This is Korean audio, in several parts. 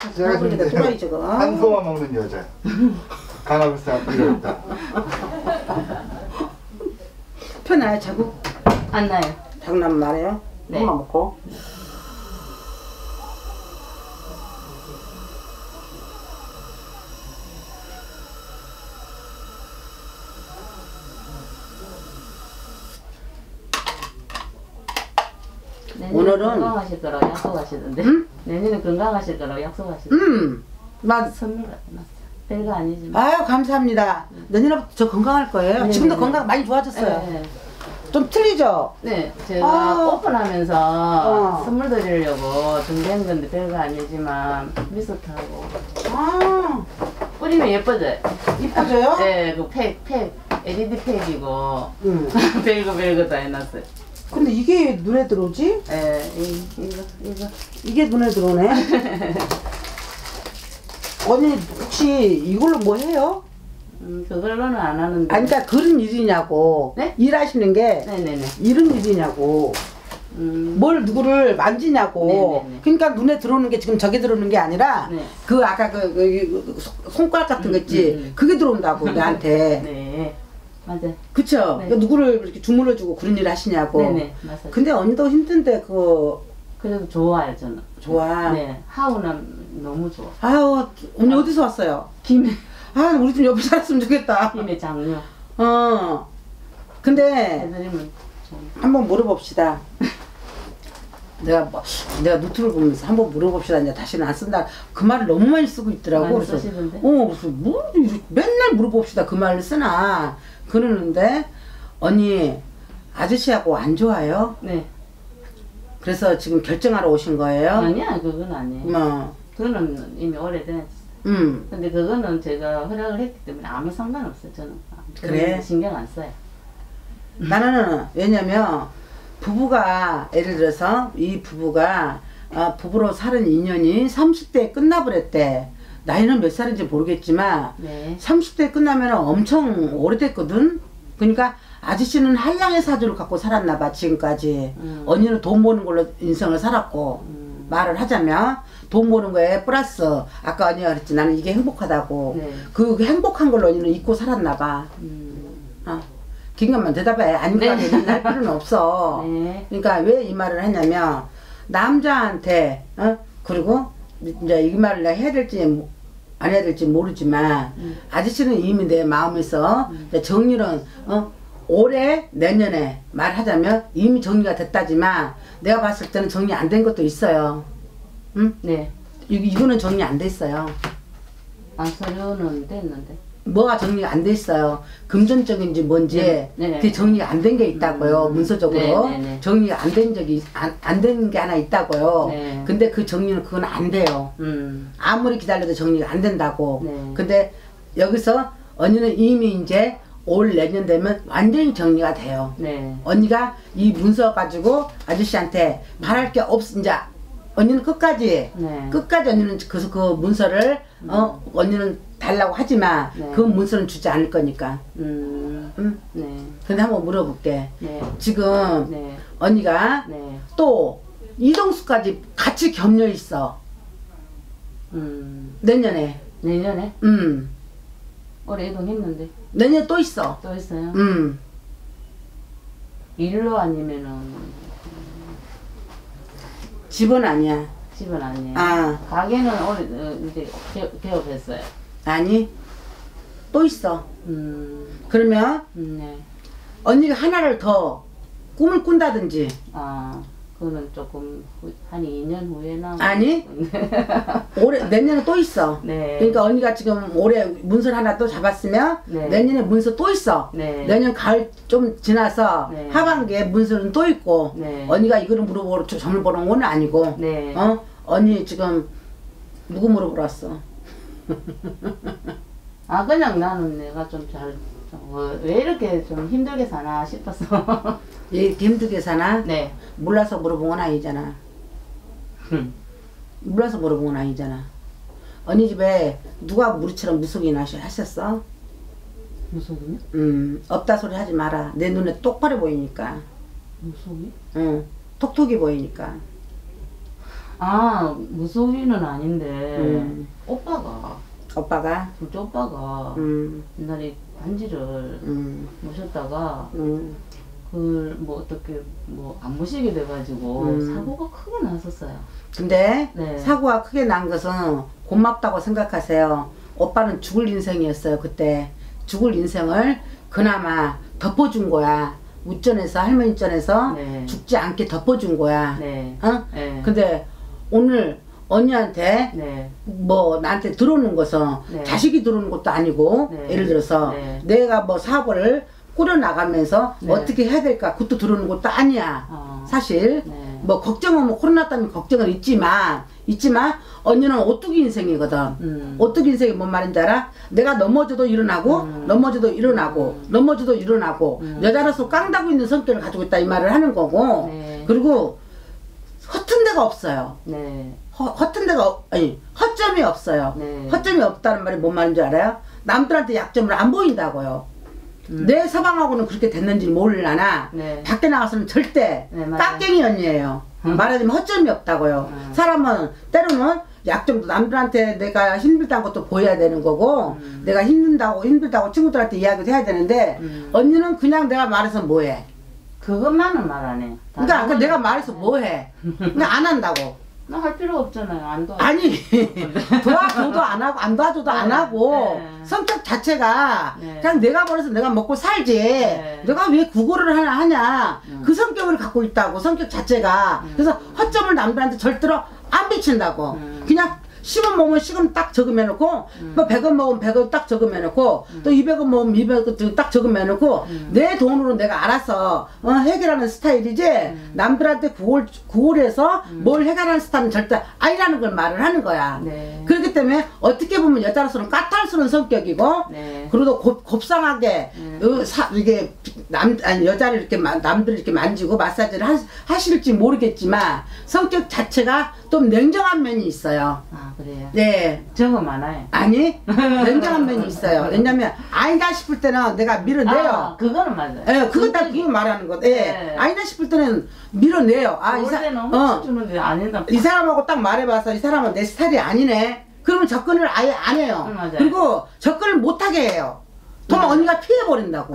제가 근데 한소만 먹는 여자. 강화불사 이랬다. 편나요 자국? 안 나요. 장난 말해요? 네. 엄마 먹고. 오늘은 건강하실 거라고 약속하시던데. 응? 내년에 건강하실 거라고 약속하시던데. 맞. 선물 같은 별거 아니지만. 아유 감사합니다. 내년부터 저 건강할 거예요. 네, 지금도 네, 건강 많이 좋아졌어요. 네. 좀 틀리죠? 네, 제가 오픈하면서 선물 드리려고 준비한 건데 별거 아니지만 미스트하고 뿌리면 예뻐져요. 이뻐져요? 네, 그 팩, LED 팩이고 별거 다 해놨어요. 근데 이게 눈에 들어오지? 네, 이게 눈에 들어오네. 언니 혹시 이걸로 뭐 해요? 그걸로는 안 하는데. 아니 그러니까 그런 일이냐고. 네? 일하시는 게 네네네. 이런 일이냐고. 뭘 누구를 만지냐고. 네네네. 그러니까 눈에 들어오는 게 지금 저게 들어오는 게 아니라 네. 그 아까 그 손가락 같은 거 있지. 그게 들어온다고 나한테. 네, 맞아요. 그쵸? 네. 그러니까 누구를 이렇게 주물러주고 그런 일 하시냐고. 네네, 맞아요. 근데 언니도 힘든데 그래도 좋아요, 저는. 좋아. 네, 하우는 너무 좋아. 아유 언니 어디서 왔어요? 김해. 아 우리 좀 옆에 살았으면 좋겠다. 김해 장녀. 근데 해드리면 한번 물어봅시다. 내가 노트를 보면서 한번 물어봅시다. 이제 다시는 안 쓴다. 그 말을 너무 많이 쓰고 있더라고. 많이 그래서 쓰시던데? 그래서 뭐 맨날 물어봅시다. 그 말을 쓰나 그러는데 언니 아저씨하고 안 좋아요? 네. 그래서 지금 결정하러 오신 거예요? 아니야, 그건 아니에요. 그거는 이미 오래된. 근데 그거는 제가 허락을 했기 때문에 아무 상관없어요, 저는. 그래? 신경 안 써요. 나는 왜냐면 부부가 예를 들어서 이 부부가 부부로 사는 인연이 30대에 끝나버렸대. 나이는 몇 살인지 모르겠지만 네. 30대 끝나면 엄청 오래됐거든. 그러니까 아저씨는 한량의 사주를 갖고 살았나 봐 지금까지. 언니는 돈 버는 걸로 인생을 살았고 말을 하자면 돈 버는 거에 플러스 아까 언니가 그랬지 나는 이게 행복하다고. 네. 그 행복한 걸로 언니는 잊고 살았나 봐. 긴 것만 대답해. 아닌가 할 필요는 없어. 네. 그러니까 왜 이 말을 했냐면 남자한테 그리고 이제 이 말을 내가 해야 될지 안 해야 될지 모르지만 아저씨는 이미 내 마음에서 이제 정리는 올해 내년에 말하자면 이미 정리가 됐다지만 내가 봤을 때는 정리 안 된 것도 있어요. 응? 네. 이거는 정리 안 됐어요. 서류는 됐는데. 뭐가 정리가 안 돼 있어요. 금전적인지 뭔지 네. 그게 정리가 안 된 게 있다고요. 문서적으로 네. 정리가 안 된 적이 안 된 게 하나 있다고요. 네. 근데 그 정리는 그건 안 돼요. 아무리 기다려도 정리가 안 된다고. 네. 근데 여기서 언니는 이미 이제 올 내년 되면 완전히 정리가 돼요. 네. 언니가 이 문서 가지고 아저씨한테 바랄 게 이제 언니는 끝까지 네. 언니는 그래서 그 문서를 언니는 달라고 하지만 네. 그 문서는 주지 않을 거니까. 네. 근데 한번 물어볼게. 네. 지금 네. 언니가 네. 또 이동수까지 같이 겹려 있어. 내년에. 내년에? 올해 이동했는데. 내년에 또 있어. 또 있어요? 일로 아니면은 집은 아니야. 집은 아니에요. 가게는 올해 이제 개업했어요. 아니 또 있어. 그러면 네. 언니가 하나를 더 꿈을 꾼다든지. 그거는 조금 한 2년 후에나. 아니 올해 내년에 또 있어. 네. 그러니까 언니가 지금 올해 문서 하나 또 잡았으면 네. 내년에 문서 또 있어. 네. 내년 가을 좀 지나서 네. 하반기에 문서는 또 있고. 네. 언니가 이거를 물어보고 점을 보는 건 아니고. 네. 언니 지금 누구 물어보러 왔어? 그냥 나는 내가 좀 왜 이렇게 좀 힘들게 사나 싶어서. 얘 힘들게 사나? 네. 몰라서 물어본 건 아니잖아. 몰라서 물어본 건 아니잖아. 언니 집에 누가 우리처럼 무속이나 하셨어? 무속이요? 없다 소리 하지 마라. 내 눈에 똑바로 보이니까. 무속이? 톡톡이 보이니까. 아, 무속인은 아닌데 오빠가 둘째 오빠가 옛날에 반지를 모셨다가 그걸 뭐 어떻게 뭐 안 모시게 돼가지고 사고가 크게 났었어요. 근데 네. 사고가 크게 난 것은 고맙다고 생각하세요. 오빠는 죽을 인생이었어요. 그때 죽을 인생을 그나마 덮어준 거야. 우전에서 할머니 전에서 네. 죽지 않게 덮어준 거야. 네. 어? 네. 근데 오늘 언니한테 네. 뭐 나한테 들어오는 것은 네. 자식이 들어오는 것도 아니고 네. 예를 들어서 네. 내가 뭐 사업을 꾸려나가면서 네. 어떻게 해야 될까 그것도 들어오는 것도 아니야. 사실 네. 뭐 걱정은 뭐 코로나 때문에 걱정은 있지만 언니는 오뚜기 인생이거든. 오뚜기 인생이 뭔 말인지 알아? 내가 넘어져도 일어나고 넘어져도 일어나고 넘어져도 일어나고 여자로서 깡다구 있는 성격을 가지고 있다 이 말을 하는 거고 네. 그리고 허튼 데가 없어요. 네. 허튼 데가 아니 허점이 없어요. 네. 허점이 없다는 말이 뭔 말인지 알아요? 남들한테 약점을 안 보인다고요. 내 서방하고는 그렇게 됐는지 모르려나 네. 밖에 나가서는 절대 네, 맞아요. 깍갱이 언니예요. 말하자면 허점이 없다고요. 사람은 때로는 약점도 남들한테 내가 힘들다는 것도 보여야 되는 거고 내가 힘들다고 친구들한테 이야기도 해야 되는데 언니는 그냥 내가 말해서 뭐해. 그것만은 말 안 해. 그러니까 내가 말해서 뭐해. 그냥 안 한다고. 나 할 필요 없잖아요. 안 도와줘. 아니 도와줘도 안 하고 안 도와줘도 안 하고 네. 성격 자체가 네. 그냥 내가 벌어서 내가 먹고 살지 네. 내가 왜 구걸을 하냐 그 성격을 갖고 있다고 성격 자체가 그래서 허점을 남들한테 절대로 안 비친다고 그냥 10원 먹으면 10원 딱 적으면놓고 뭐 100원 먹으면 100원 딱 적으면놓고 또 200원 먹으면 200원 딱 적으면놓고 내 돈으로 내가 알아서 해결하는 스타일이지 남들한테 구걸해서 뭘 해결하는 스타일은 절대 아니라는 걸 말을 하는 거야. 네. 그렇기 때문에 어떻게 보면 여자로서는 까탈스러운 성격이고 네. 그래도 곱상하게 이게 여자를 이렇게 남들을 이렇게 만지고 마사지를 하실지 모르겠지만 성격 자체가 좀 냉정한 면이 있어요. 아, 그래요? 네. 저거 많아요. 아니 냉정한 면이 있어요. 왜냐면 아니다 싶을 때는 내가 밀어내요. 아, 그거는 맞아요. 예, 그거 말하는 것. 예. 네. 아니다 싶을 때는 밀어내요. 아, 올 때는 엄청 주는데 아니다. 이 사람하고 딱 말해봐서 이 사람은 내 스타일이 아니네. 그러면 접근을 아예 안 해요. 맞아요. 그리고 접근을 못하게 해요. 그러면 언니가 피해버린다고.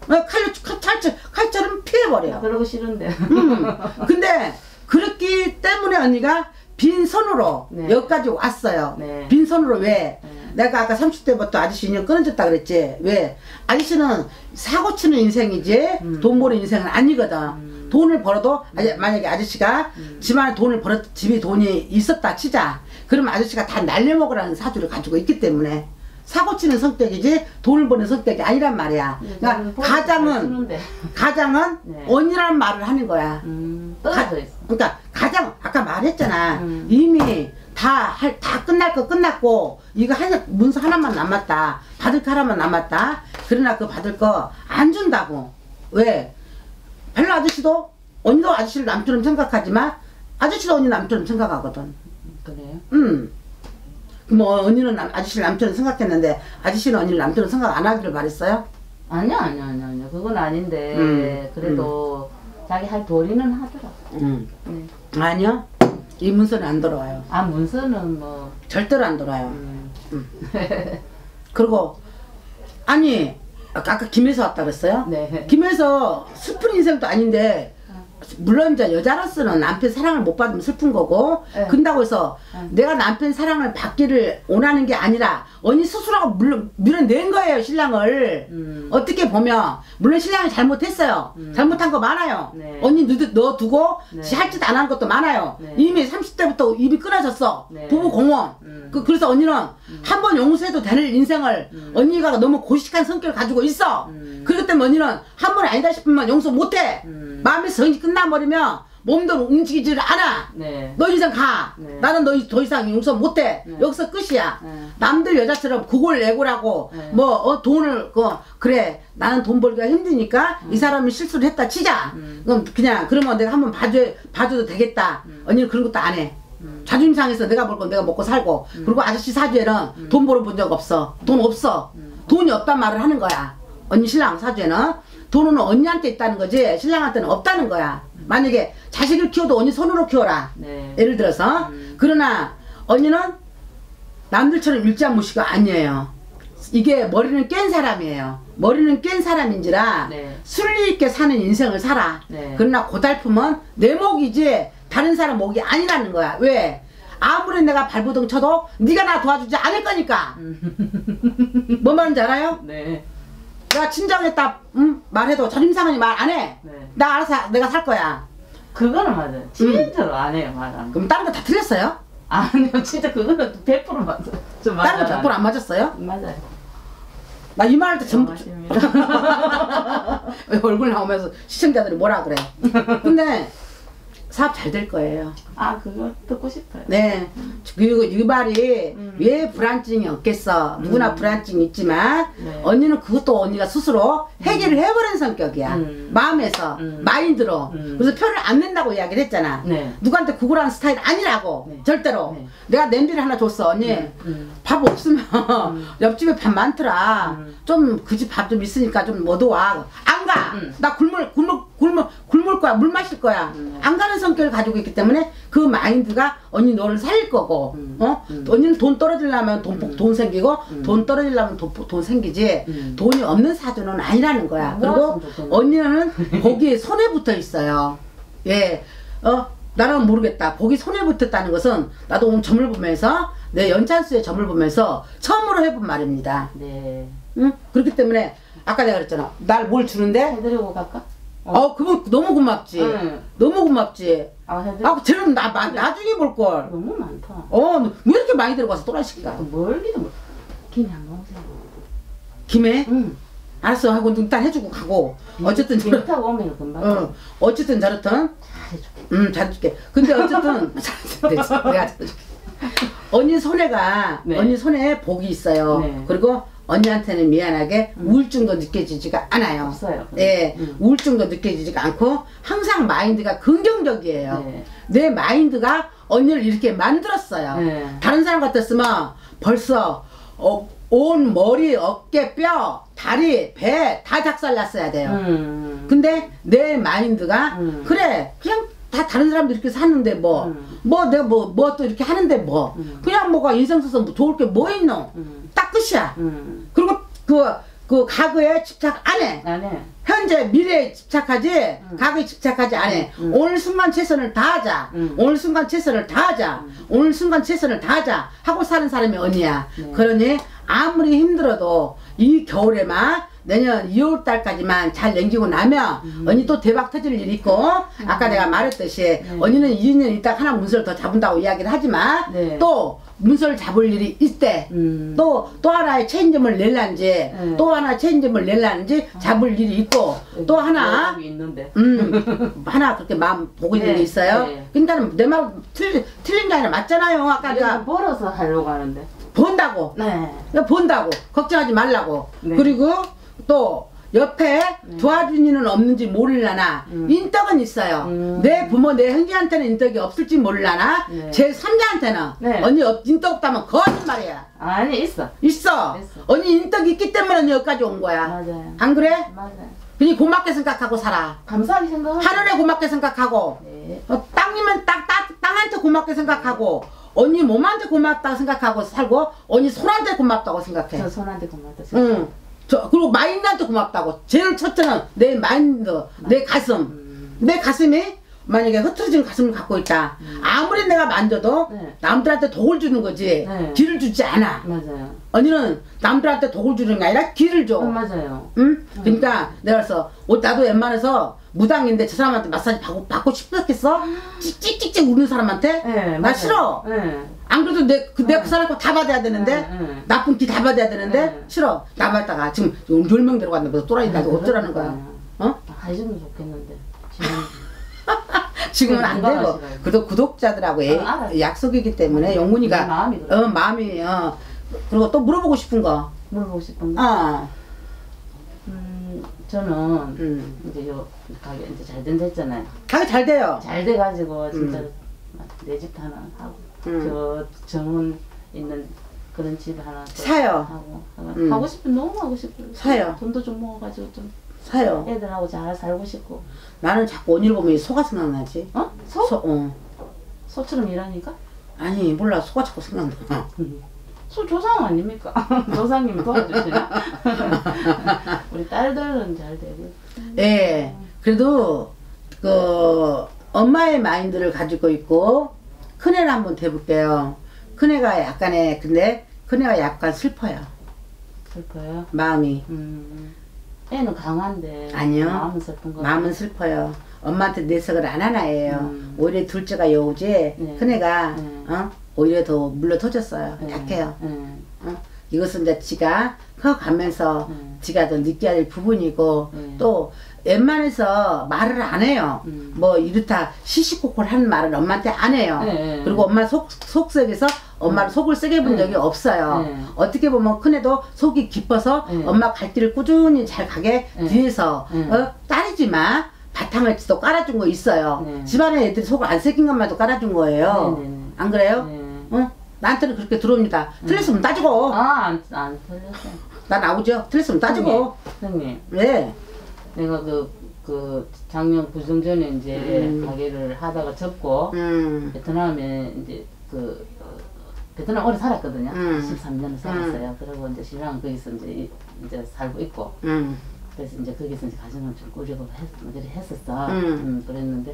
칼처럼 피해버려요. 그러고 싫은데. 근데 그렇기 때문에 언니가 빈손으로 네. 여기까지 왔어요. 네. 빈손으로 왜? 네. 내가 아까 30대부터 아저씨 인연 끊어졌다 그랬지. 왜? 아저씨는 사고 치는 인생이지 돈 버는 인생은 아니거든. 돈을 벌어도 만약에 아저씨가 집안에 돈을 벌었 집에 돈이 있었다 치자. 그러면 아저씨가 다 날려먹으라는 사주를 가지고 있기 때문에 사고 치는 성격이지 돈을 버는 성격이 아니란 말이야. 그러니까 가장은 네. 언니라는 말을 하는 거야. 떨어져 있어. 그러니까 가장 아까 말했잖아. 이미 다 끝날 거 끝났고 이거 문서 하나만 남았다. 받을 거 하나만 남았다. 그러나 그 받을 거 안 준다고. 왜? 별로 아저씨도 언니도 아저씨를 남처럼 생각하지만 아저씨도 언니 남처럼 생각하거든. 그래요? 뭐 언니는 아저씨를 남처럼 생각했는데 아저씨는 언니를 남처럼 생각 안 하기를 바랬어요? 아니야. 그건 아닌데 그래도 자기 할 도리는 하더라고. 네. 아니요. 이 문서는 안 돌아와요. 아, 문서는 뭐 절대로 안 돌아요. 그리고 아니 아까 김에서 왔다 그랬어요? 네. 김에서 슬픈 인생도 아닌데 물론 이제 여자로서는 남편 사랑을 못 받으면 슬픈 거고 네. 근다고 해서 내가 남편 사랑을 받기를 원하는 게 아니라 언니 스스로가 밀어낸 거예요 신랑을. 어떻게 보면 물론 신랑이 잘못했어요. 잘못한 거 많아요. 네. 언니 넣어두고 네. 할 짓 안 한 것도 많아요. 네. 이미 30대부터 입이 끊어졌어. 네. 부부 공원. 그래서 언니는 한 번 용서해도 되는 인생을 언니가 너무 고식한 성격을 가지고 있어. 그렇기 때문에 언니는 한 번이 아니다 싶으면 용서 못해. 마음에서 정이 끝나버리면 몸도 움직이지를 않아. 네. 너 인생 가. 네. 나는 너 더 이상 용서 못해. 네. 여기서 끝이야. 네. 남들 여자처럼 그걸 내고라고 네. 뭐 돈을 그래 나는 돈 벌기가 힘드니까 이 사람이 실수를 했다 치자. 그럼 그냥 그러면 내가 한번 봐줘도 되겠다. 언니는 그런 것도 안 해. 자존심 상해서 내가 벌 건 내가 먹고 살고 그리고 아저씨 사주에는 돈 벌어본 적 없어. 돈 없어. 돈이 없단 말을 하는 거야. 언니 신랑 사주에는. 돈은 언니한테 있다는 거지 신랑한테는 없다는 거야. 만약에 자식을 키워도 언니 손으로 키워라. 네. 예를 들어서. 그러나 언니는 남들처럼 일자무시가 아니에요. 이게 머리는 깬 사람이에요. 머리는 깬 사람인지라 네. 순리 있게 사는 인생을 살아. 네. 그러나 고달픔은 내 목이지 다른 사람 목이 아니라는 거야. 왜? 아무리 내가 발부둥 쳐도 네가 나 도와주지 않을 거니까. 뭔 말인지 알아요? 네. 내가 친정했다 말해도 전임상은이 말 안 해. 네. 나 알아서 내가 살 거야. 그거는 맞아요. 진짜로 안 해요, 말 안. 그럼 다른 거 다 틀렸어요? 아니요, 진짜 그거는 100% 맞아요. 좀 맞아요. 다른 거 100% 안 맞았어요? 맞아요. 나 이 말 할 때 전부 맞습니다. 얼굴 나오면서 시청자들이 뭐라 그래. 근데 사업 잘 될 거예요. 아, 그거 듣고 싶어요. 네. 그리고 이 말이 왜 불안증이 없겠어. 누구나 불안증이 있지만 네. 언니는 그것도 언니가 스스로 해결을 해버린 성격이야. 마음에서 마인드로. 그래서 표를 안 낸다고 이야기를 했잖아. 네. 누구한테 구걸하는 스타일 아니라고. 네. 절대로. 네. 내가 냄비를 하나 줬어. 언니 밥 없으면 옆집에 밥 많더라. 좀 그 집 밥 좀 있으니까 좀 얻어와. 안 가. 나 굶을 거야. 물 마실 거야. 안 가는 성격을 가지고 있기 때문에 그 마인드가 언니 너를 살릴 거고, 언니는 돈 떨어지려면 돈 생기고, 돈 떨어지려면 돈 생기지, 돈이 없는 사주는 아니라는 거야. 그리고 언니는 복이 손에 붙어 있어요. 예, 나는 모르겠다. 복이 손에 붙었다는 것은 나도 오늘 점을 보면서, 내 연찬수의 점을 보면서 처음으로 해본 말입니다. 네. 응? 그렇기 때문에, 아까 내가 그랬잖아. 날 뭘 주는데, 해드리고 갈까? 그거 너무 고맙지. 너무 고맙지. 해드리고. 쟤는 나중에 볼걸. 너무 많다. 왜 이렇게 많이 들어가서 또라이시까? 멀기도 멀. 김이 안 나오세요. 김해? 응. 알았어 하고 일단 해주고 가고. 어쨌든 비 타고 오면 금방. 어쨌든 저렇든. 잘해줄게. 잘해줄게. 근데 어쨌든 내가 잘해줄게. 언니 손에가 네. 언니 손에 복이 있어요. 네. 그리고 언니한테는 미안하게 우울증도 느껴지지가 않아요. 없어요. 예, 우울증도 느껴지지가 않고 항상 마인드가 긍정적이에요. 네. 내 마인드가 언니를 이렇게 만들었어요. 네. 다른 사람 같았으면 벌써 온 머리, 어깨, 뼈, 다리, 배 다 작살났어야 돼요. 근데 내 마인드가 그래 그냥 다 다른 사람들 이렇게 사는데 내가 뭐 또 이렇게 하는데 그냥 뭐가 인생 써서 좋을 게 뭐 있노? 딱 끝이야. 그리고 그 과거에 집착 안 해. 안 해. 현재 미래에 집착하지 과거에 집착하지 안 해. 오늘 순간 최선을 다하자. 오늘 순간 최선을 다하자. 오늘 순간 최선을 다하자 하고 사는 사람이 언니야. 네. 그러니 아무리 힘들어도 이 겨울에만 내년 2월달까지만 잘 넘기고 나면 언니 또 대박 터질 일이 있고 아까 내가 말했듯이 언니는 2년 있다 하나 문서를 더 잡은다고 이야기를 하지만 네. 또 문서를 잡을 일이 있대. 또 하나의 체인점을 낼란지 또 하나 체인점을 낼란지 잡을 일이 있고 또 하나 있는데. 하나 그렇게 마음 보고 있는 게 있어요. 네. 그러니까 내 말 틀린 게 아니라 맞잖아요. 아까 내가 벌어서 하려고 하는데. 본다고. 네. 본다고. 걱정하지 말라고. 네. 그리고 또 옆에 도와준 이는 없는지 모르려나 인덕은 있어요. 내 부모 내 형제한테는 인덕이 없을지 모르려나 네. 제 3자한테는 네. 언니 인덕 없다면 거짓말이야. 아니 있어. 있어. 언니 인덕이 있기 때문에 언니 여기까지 온 거야. 맞아요. 안 그래? 맞아요. 그니 고맙게 생각하고 살아. 감사하게 생각하고. 하늘에 고맙게 생각하고 네. 땅이면 땅한테 고맙게 생각하고 언니 몸한테 고맙다고 생각하고 살고 언니 손한테 고맙다고 생각해. 저 손한테 고맙다. 응. 그리고 마인드한테 고맙다고. 제일 첫째는 내 마인드, 내 가슴. 내 가슴이 만약에 흐트러진 가슴을 갖고 있다. 아무리 내가 만져도 네. 남들한테 독을 주는 거지 네. 기를 주지 않아. 맞아요. 언니는 남들한테 독을 주는 게 아니라 기를 줘. 맞아요. 응? 그러니까 내가 그래서 나도 웬만해서 무당인데 저 사람한테 마사지 받고 싶었겠어? 찍찍찍찍 우는 사람한테? 네, 나 맞아요. 싫어. 네. 안 그래도 내 그 사람 거 다 받아야 되는데 나쁜 기 다 받아야 되는데 네. 싫어. 나 받다가 지금 10명 들어갔는데 또라이까지 어쩌라는 거야. 해주면 좋겠는데. 지금은 안 되고. 건강하시라고. 그래도 구독자들하고 알았어. 약속이기 때문에 영문이가 마음이 그래. 마음이 그리고 또 물어보고 싶은 거. 물어보고 싶은 거. 저는 이제 가게 이제 잘 된다 했잖아요. 가게 잘 돼요. 잘 돼가지고 진짜 내 집 하나 하고 저 정원 있는 그런 집 하나 또 사요. 하고 하고 싶은 너무 하고 싶어요. 사요. 돈도 좀 모아가지고 좀 사요. 애들하고 잘 살고 싶고. 나는 자꾸 언니를 보면 소가 생각나지. 어? 소? 어. 소처럼 일하니까? 아니 몰라 소가 자꾸 생각나. 소 조상 아닙니까? 조상님이 도와주시나? 우리 딸들은 잘 되고. 예. 그래도 그 엄마의 마인드를 가지고 있고 큰애를 한번 대볼게요. 큰애가 약간의 근데 큰애가 약간 슬퍼요. 슬퍼요? 마음이. 애는 강한데. 아니요. 마음은 슬픈 거. 마음은 슬퍼요. 엄마한테 내색을 안 하나 애예요. 오히려 둘째가 여우지 네. 큰애가 네. 오히려 더 물러 터졌어요. 네. 약해요. 네. 이것은 이제 지가 커가면서 지가 더 느껴야 될 부분이고 또 웬만해서 말을 안 해요. 뭐 이렇다 시시콜콜 하는 말을 엄마한테 안 해요. 그리고 엄마 속색에서 엄마를 속을 세게 본 적이 없어요. 어떻게 보면 큰애도 속이 깊어서 엄마 갈 길을 꾸준히 잘 가게 뒤에서 딸이지만 바탕을 또 깔아준 거 있어요. 집안에 애들이 속을 안 새긴 것만도 깔아준 거예요. 안 그래요? 나한테는 그렇게 들어옵니다. 틀렸으면 따지고. 안 틀렸어요. 나 나오죠? 틀렸으면 따지고. 선생님. 네. 내가 그 작년 구정 전에 이제 가게를 하다가 접고 베트남에 이제 베트남 오래 살았거든요. 13년을 살았어요. 그리고 이제 신랑 거기서 이제 살고 있고. 그래서 이제 거기서 이제 가정을 좀 꾸리고 했었어. 그랬는데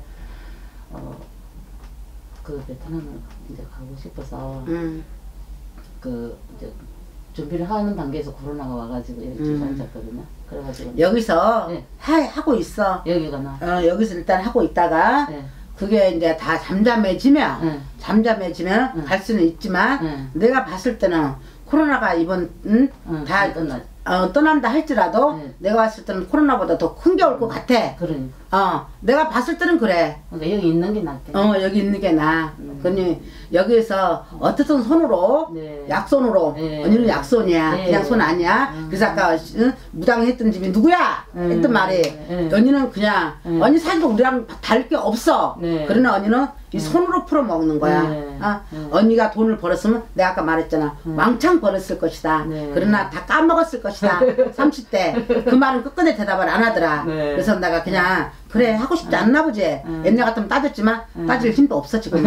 그 베트남을 이제 가고 싶어서 그 이제 준비를 하는 단계에서 코로나가 와가지고 여기 주저앉았거든요. 그래가지고 여기서 네. 하고 있어. 여기가 나. 여기서 일단 하고 있다가 네. 그게 이제 다 잠잠해지면 갈 수는 있지만 내가 봤을 때는 코로나가 이번 다 떠난다 할지라도 내가 봤을 때는 코로나보다 더 큰 게 올 것 같아. 그러니까. 내가 봤을 때는 그래. 그러니까 여기 있는 게 낫겠네. 여기 있는 게 나아. 그니 여기에서 어떻든 손으로 네. 약손으로 언니는 약손이야. 네. 그냥 손 아니야. 그래서 아까 무당했던 집이 누구야? 했던 말이 언니는 그냥 언니 사이도 우리랑 다를 게 없어. 그러나 언니는 이 손으로 풀어 먹는 거야. 언니가 돈을 벌었으면 내가 아까 말했잖아. 왕창 벌었을 것이다. 그러나 다 까먹었을 것이다. 30대. 그 말은 끝끝내 대답을 안 하더라. 그래서 내가 그냥 그래 하고 싶지 않나 보지. 옛날 같으면 따졌지만 따질 힘도 없어 지금.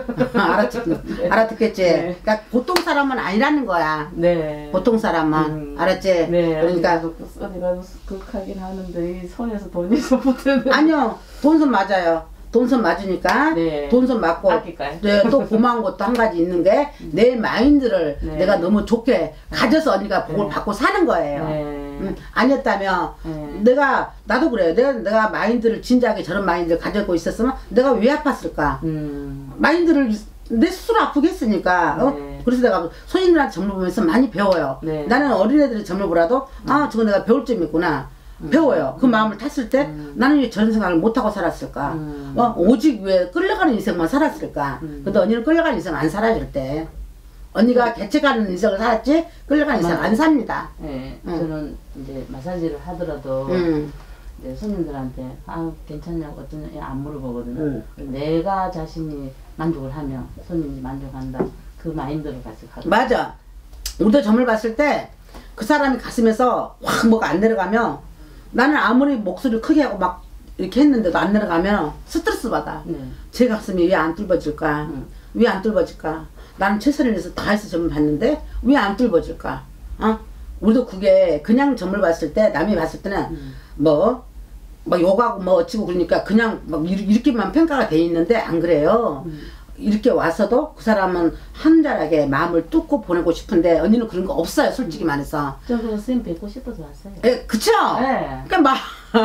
알아듣겠지. 그러니까 보통 사람은 아니라는 거야. 보통 사람은 알았지. 그러니까 어디 가서 극하긴 하는데 이 손에서 돈이 쏟아지는. 아니요, 돈손 맞아요. 돈손 맞으니까 돈손 맞고 또 고마운 것도 한 가지 있는 게 내 마인드를 내가 너무 좋게 가져서 언니가 복을 받고 사는 거예요. 아니었다면 나도 그래요. 내가 마인드를 진지하게 저런 마인드를 가지고 있었으면 내가 왜 아팠을까? 마인드를 내 스스로 아프게 했으니까. 그래서 내가 손님들한테 점을 보면서 많이 배워요. 나는 어린애들의 점을 보라도 저거 내가 배울 점이 있구나. 배워요. 그 마음을 탔을 때 나는 왜 저런 생각을 못하고 살았을까? 오직 왜 끌려가는 인생만 살았을까? 근데 언니는 끌려가는 인생 안 살아줄 때. 언니가 개척하는 인생을 살았지 끌려가는 인생 안 삽니다. 저는 이제 마사지를 하더라도 이제 손님들한테 괜찮냐고 어떠냐 안 물어보거든요. 내가 자신이 만족을 하면 손님이 만족한다. 그 마인드를 가지고 하거든요. 맞아. 우리도 점을 봤을 때 그 사람이 가슴에서 확 뭐가 안 내려가면 나는 아무리 목소리를 크게 하고 막 이렇게 했는데도 안 내려가면 스트레스 받아. 제 가슴이 왜 안 뚫어질까? 왜 안 뚫어질까? 나는 최선을 다해서 다 해서 점을 봤는데 왜 안 뚫어질까? 우리도 그게 그냥 점을 봤을 때 남이 봤을 때는 뭐 욕하고 뭐 어찌고 그러니까 그냥 막 이렇게만 평가가 돼 있는데 안 그래요. 이렇게 와서도 그 사람은 한자하게 마음을 뚫고 보내고 싶은데 언니는 그런 거 없어요. 솔직히 말해서. 저 그냥 선생님 뵙고 싶어서 왔어요. 그쵸? 그러니까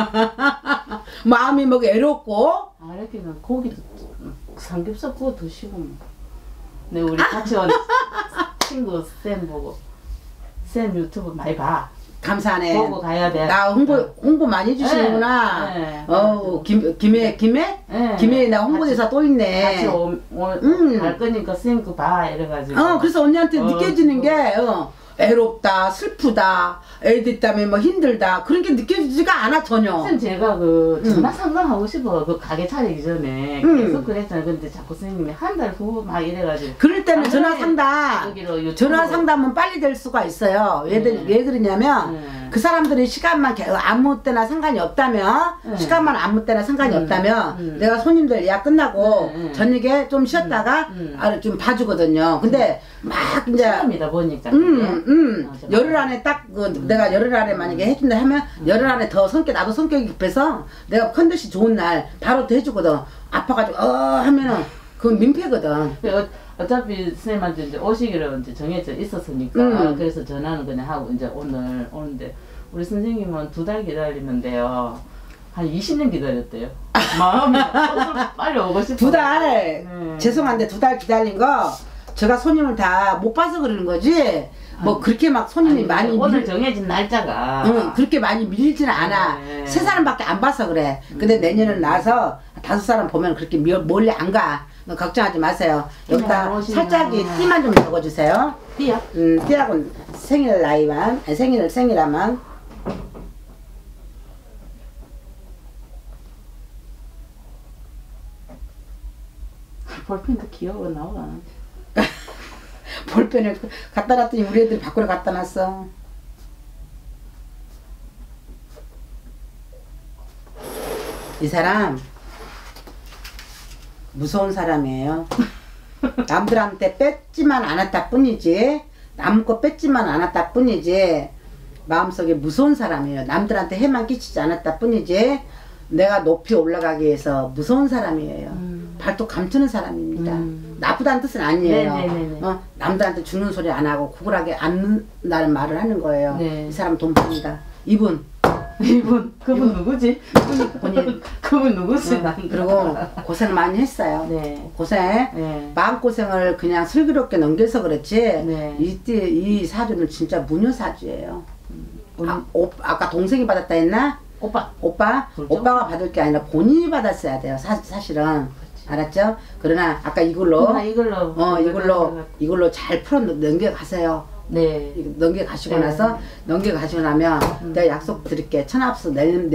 마음이 뭐 외롭고. 이렇게 고기도 삼겹살 구워 드시고 네, 우리 같이 온 친구 쌤 보고 쌤 유튜브 많이 봐. 감사하네. 보고 가야 돼. 나 홍보 많이 해주시는구나. 김해 나 홍보대사 또 있네. 같이 갈 거니까 쌤 그 봐 이래가지고. 그래서 언니한테 느껴지는 게 애롭다, 슬프다, 애들 때문에 뭐 힘들다 그런 게 느껴지지가 않아 전혀. 선생님 제가 그 전화 상담하고 싶어. 그 가게 차리기 전에 계속 그랬잖아요. 근데 자꾸 선생님이 한 달 후 막 이래가지고. 그럴 때는 전화 상담은 빨리 될 수가 있어요. 왜 그러냐면 그 사람들이 시간만 아무 때나 상관이 없다면 시간만 아무 때나 상관이 없다면 내가 손님들 예약 끝나고 저녁에 좀 쉬었다가 좀 봐주거든요. 근데 막 이제 처음이다 보니까 열흘 안에 딱 내가 열흘 안에 만약에 해준다 하면 열흘 안에 더 나도 성격이 급해서 내가 컨디션 좋은 날 바로 또 해주거든. 아파가지고 하면은 그건 민폐거든. 어차피 선생님한테 이제 오시기로 이제 정해져 있었으니까 그래서 전화는 그냥 하고 이제 오늘 오는데 우리 선생님은 2달 기다리면 돼요. 한 20년 기다렸대요. 마음이 빨리 오고 싶어. 2달 죄송한데 2달 기다린 거 제가 손님을 다 못 봐서 그러는 거지. 뭐 그렇게 막 손님이 많이 오늘 정해진 날짜가 그렇게 많이 밀리지는 않아. 3사람밖에 안 봐서 그래. 근데 내년은 나서 5사람 보면 그렇게 멀리 안 가. 너 걱정하지 마세요. 여기다 살짝이 띠만 좀 적어주세요. 띠야? 띠하고 생일 나이만, 아니, 생일하만. 볼펜도 귀여워 나와. 볼펜을 갖다 놨더니 우리 애들이 밖으로 갖다 놨어. 이 사람 무서운 사람이에요. 남들한테 뺏지만 않았다 뿐이지, 남 거 뺏지만 않았다 뿐이지 마음속에 무서운 사람이에요. 남들한테 해만 끼치지 않았다 뿐이지 내가 높이 올라가기 위해서 무서운 사람이에요. 발톱 감추는 사람입니다. 나쁘다는 뜻은 아니에요. 남들한테 죽는 소리 안 하고 구글하게 앉는다는 말을 하는 거예요. 이 사람 돈 봅니다. 이분 그분 누구지? 그분 누구지? 그리고 고생 많이 했어요. 고생 마음고생을 그냥 슬기롭게 넘겨서 그렇지 이 사주는 진짜 무녀사주예요. 아까 동생이 받았다 했나? 오빠가 받을 게 아니라 본인이 받았어야 돼요. 사실은. 알았죠? 그러나 아까 이걸로 잘 풀어 넘겨가세요. 넘겨가시고 나서 넘겨가시고 나면 내가 약속 드릴게. 천합수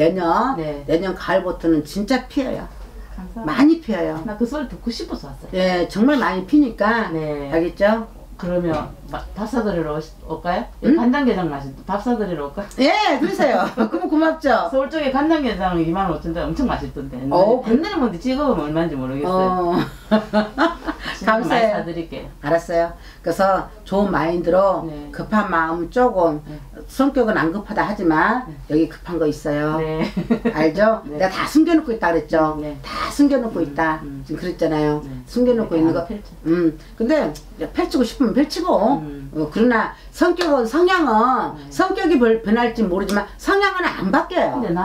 내년 가을부터는 진짜 피어요. 감사합니다. 많이 피어요. 나 그 소리 듣고 싶어서 왔어요. 정말 많이 피니까 알겠죠? 그러면 밥 사드리러 올까요? 간장게장 밥 사드리러 올까? 그러세요. 그럼 고맙죠. 서울 쪽에 간장게장 25,000원 엄청 맛있던데. 옛날에 뭔데 지금은 얼마인지 모르겠어요. 감사해요. 많이 사드릴게요. 알았어요. 그래서 좋은 마인드로 급한 마음 조금 성격은 안 급하다 하지만 여기 급한 거 있어요. 알죠? 내가 다 숨겨놓고 있다 그랬죠. 다 숨겨놓고 있다. 지금 그랬잖아요. 숨겨놓고 있는 거. 근데 펼치고 싶으면 펼치고. 그러나 성향은 성격이 변할지 모르지만 성향은 안 바뀌어요. 근데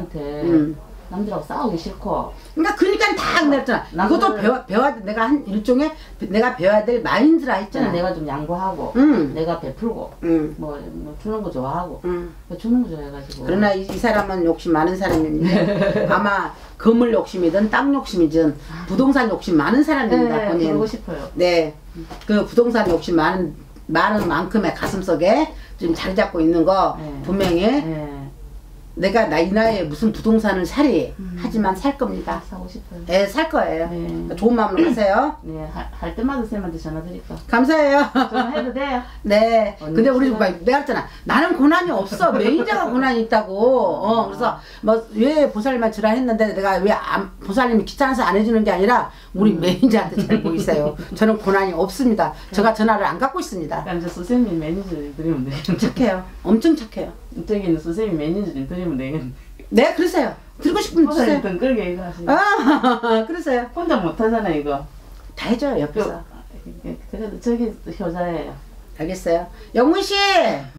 남들하고 싸우기 싫고. 그러니까 다 그랬잖아. 이것도 배워야 돼. 내가 한 일종의 내가 배워야 될 마인드라 했잖아. 내가 좀 양보하고, 내가 베풀고, 뭐 주는 거 좋아하고, 주는 거 좋아해가지고. 그러나 이 사람은 욕심 많은 사람입니다. 아마 건물 욕심이든 땅 욕심이든 부동산 욕심 많은 사람입니다. 그러고 싶어요. 그 부동산 욕심 많은 만큼의 가슴속에 지금 자리 잡고 있는 거 분명히. 내가 이 나이에 무슨 부동산을 사리 하지만 살 겁니다. 사고 싶어요. 살 거예요. 좋은 마음으로 하세요. 할 때마다 쌤한테 전화 드릴까? 감사해요. 전화해도 돼요? 근데 우리 내가 했잖아. 나는 고난이 없어. 매니저가 고난이 있다고. 그래서 뭐 왜 보살님만 주라 했는데 내가 왜 보살님이 귀찮아서 안 해주는 게 아니라 우리 매니저한테 잘 보이세요. 저는 고난이 없습니다. 제가 전화를 안 갖고 있습니다. 그럼 이제 선생님 매니저 드리면 되겠네. 착해요. 엄청 착해요. 저기는 선생님 매니저 드리면 되겠네. 그러세요. 드리고 싶으면 주세요. 덩끌게 이거 하시네. 그러세요. 혼자 못하잖아 이거. 다 해줘요 옆에서. 저기 효자예요. 알겠어요. 영훈씨.